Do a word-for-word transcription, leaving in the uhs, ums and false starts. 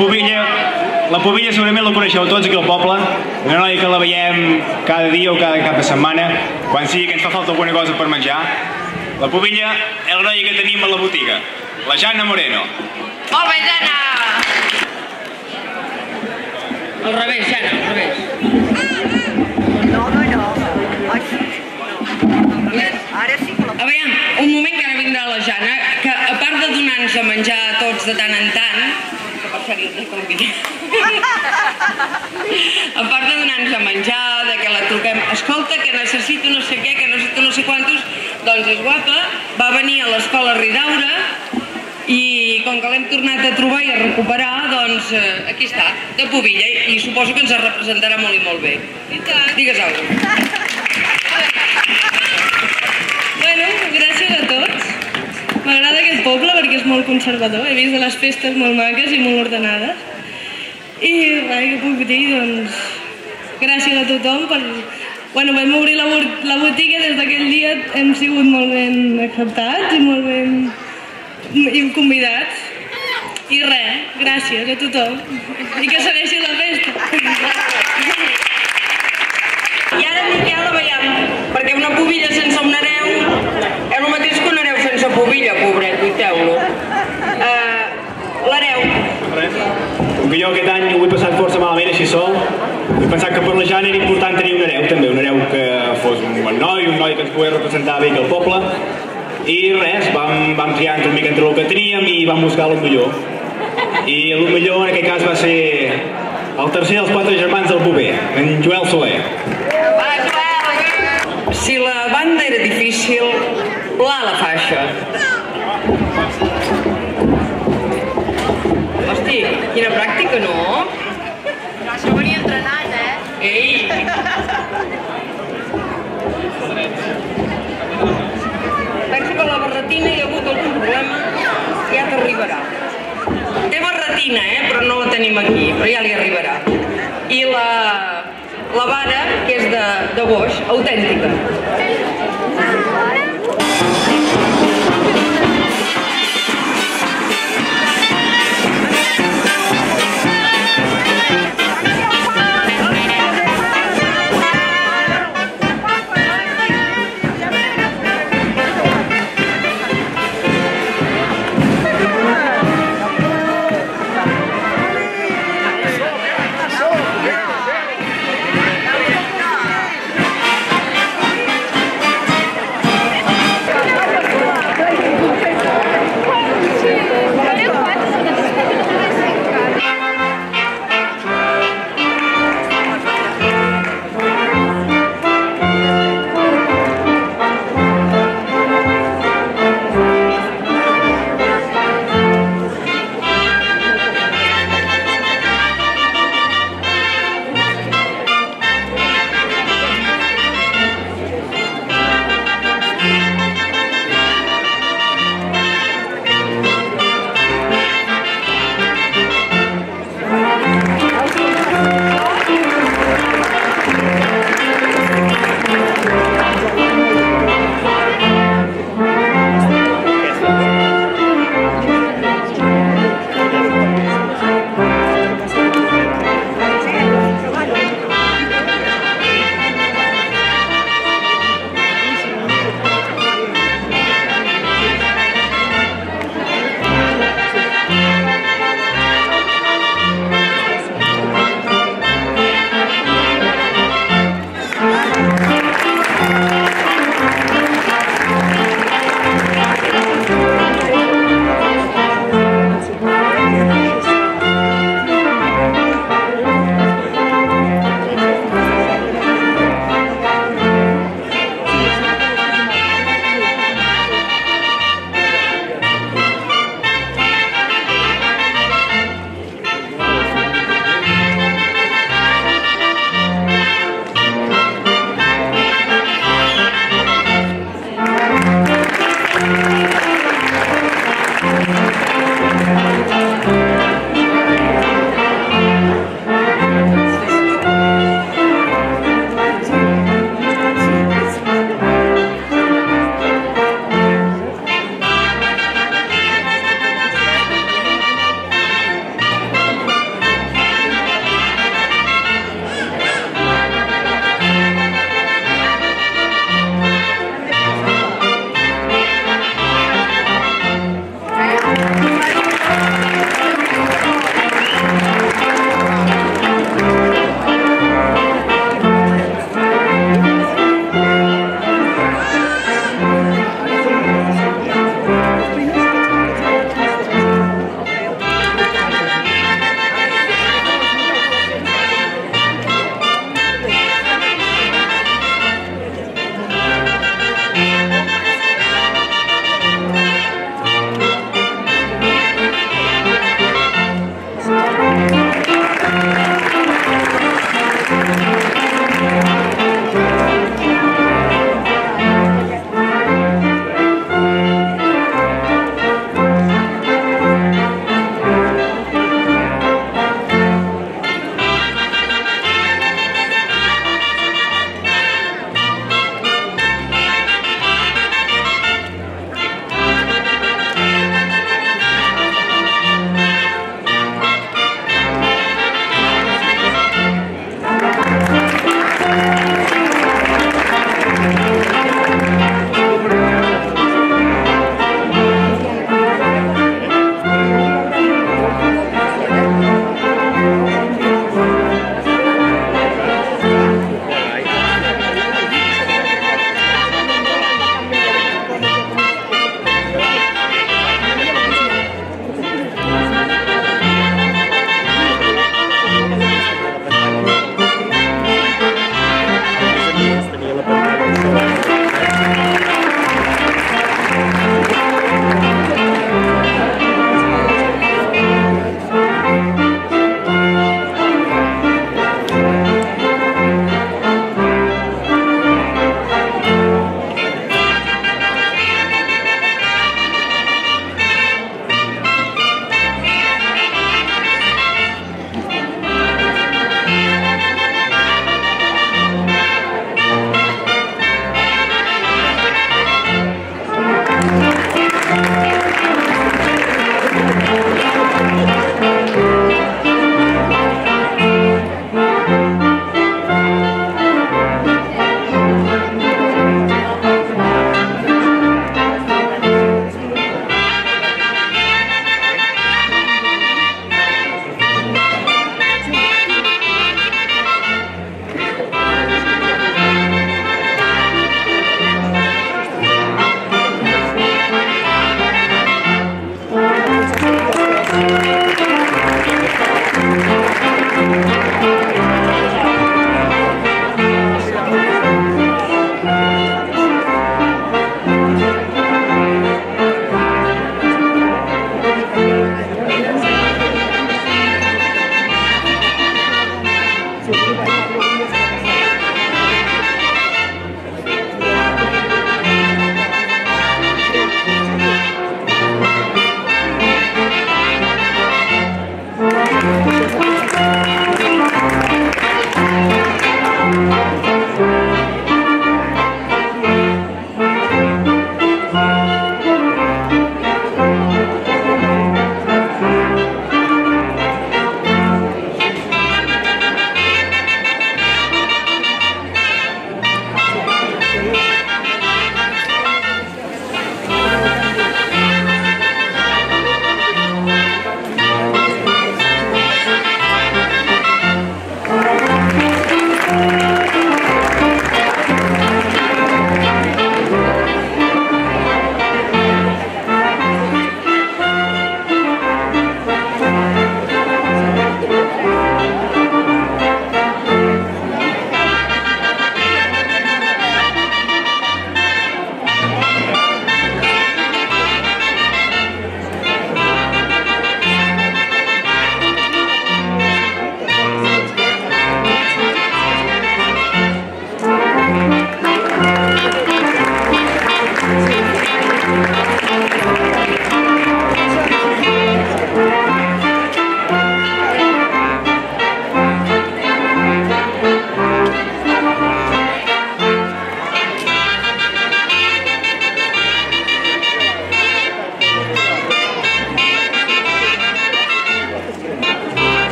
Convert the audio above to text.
Pubilla, la Pubilla segurament la coneixeu tots aquí al poble, una noia que la veiem cada dia o cada cap de setmana, quan sigui que ens fa falta alguna cosa per menjar. La Pubilla és la noia que tenim a la botiga, la Jana Moreno. Molt bé, Jana! Al revés, Jana, al revés. No, no, no. Ara sí que la... Aviam, un moment que ara vindrà la Jana, que a part de donar-nos a menjar a tots de tant en tant, que per fer-hi el convida, a part de donar-nos a menjar, de que la truquem, escolta, que necessito no sé què, que necessito no sé quantos, doncs és guapa, va venir a l'escola Ridaura i com que l'hem tornat a trobar i a recuperar, doncs eh, aquí està, de Pubilla, i suposo que ens representarà molt i molt bé. Digues alguna cosa. Bueno, gràcies a tots. M'agrada aquest poble perquè és molt conservador. He vist de les festes molt maques i molt ordenades. I res, què puc dir? Doncs gràcies a tothom per... Bueno, vam obrir la, la botiga i des d'aquell dia hem sigut molt ben acceptats i molt ben i convidats. I res, gràcies a tothom. I que segueixi la festa. I ara, Miquel, veiem, perquè una pubilla sense un hereu és el mateix que un hereu sense pubilla, pobret, cuiteu-lo. Uh, L'hereu. Com que jo aquest any ho he passat força malament així sol, he pensat que per la Jana era important tenir un hereu també, un hereu que fos un bon noi, un noi que ens pogués representar bé que el poble, i res, vam, vam triar una mica entre el que teníem i vam buscar el millor. I el millor en aquest cas va ser el tercer dels quatre germans del Bover, en Joel Soler. Si la banda era difícil, pla la faixa. Hosti, quina pràctica, no? Però això venia entrenat, eh? Ei! Penso que la barretina hi ha hagut algun problema, ja t'arribarà. Té barretina, eh? Però no la tenim aquí, però ja li arribarà. I la... la vara, que és de, de boix, autèntica.